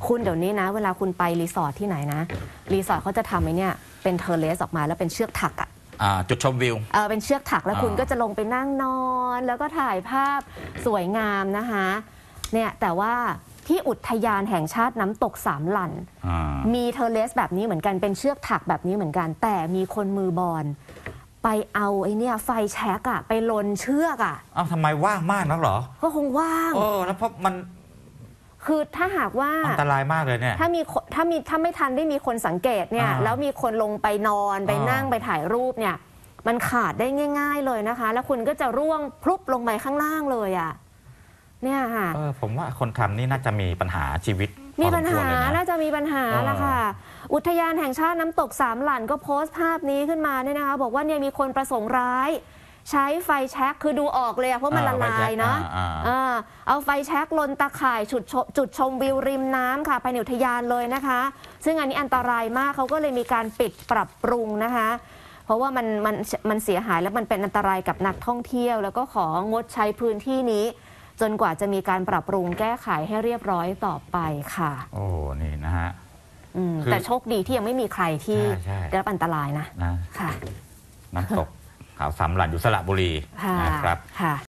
คุณเดี๋ยวนี้นะเวลาคุณไปรีสอร์ทที่ไหนนะรีสอร์ทเขาจะทำไอ้เนี่ยเป็นเทอร์เลสออกมาแล้วเป็นเชือกถักอ่ะจุดชมวิวเป็นเชือกถักแล้วคุณก็จะลงไปนั่งนอนแล้วก็ถ่ายภาพสวยงามนะคะเนี่ยแต่ว่าที่อุทยานแห่งชาติน้ำตกสามหลั่นมีเทอร์เลสแบบนี้เหมือนกันเป็นเชือกถักแบบนี้เหมือนกันแต่มีคนมือบอลไปเอาไอ้เนี่ยไฟแช็กอะไปลนเชือกอะทำไมว่างมากนักหรอก็คงว่างแล้วเพราะมันคือถ้าหากว่าอันตรายมากเลยเนี่ยถ้าไม่ทันได้มีคนสังเกตเนี่ยแล้วมีคนลงไปนอนไปนั่งไปถ่ายรูปเนี่ยมันขาดได้ง่ายๆเลยนะคะแล้วคุณก็จะร่วงพลุบลงไปข้างล่างเลยอ่ะเนี่ยค่ะผมว่าคนทำนี่น่าจะมีปัญหาชีวิตมีปัญหาน่าจะมีปัญหาละค่ะอุทยานแห่งชาติน้ำตกสามหลั่นก็โพสต์ภาพนี้ขึ้นมาเนี่ยนะคะบอกว่าเนี่ยมีคนประสงค์ร้ายใช้ไฟแช็กคือดูออกเลยเพราะมันละลายเนาะเอาไฟแช็กลนตะข่ายจุดชมวิวริมน้ำค่ะภายในอุทยานเลยนะคะซึ่งอันนี้อันตรายมากเขาก็เลยมีการปิดปรับปรุงนะคะเพราะว่ามันเสียหายและมันเป็นอันตรายกับนักท่องเที่ยวแล้วก็ของดใช้พื้นที่นี้จนกว่าจะมีการปรับปรุงแก้ไขให้เรียบร้อยต่อไปค่ะนี่นะฮะแต่โชคดีที่ยังไม่มีใครที่ได้รับอันตรายนะค่ะน้ำตกเขาสามหลั่นอยู่สระบุรีนะครับ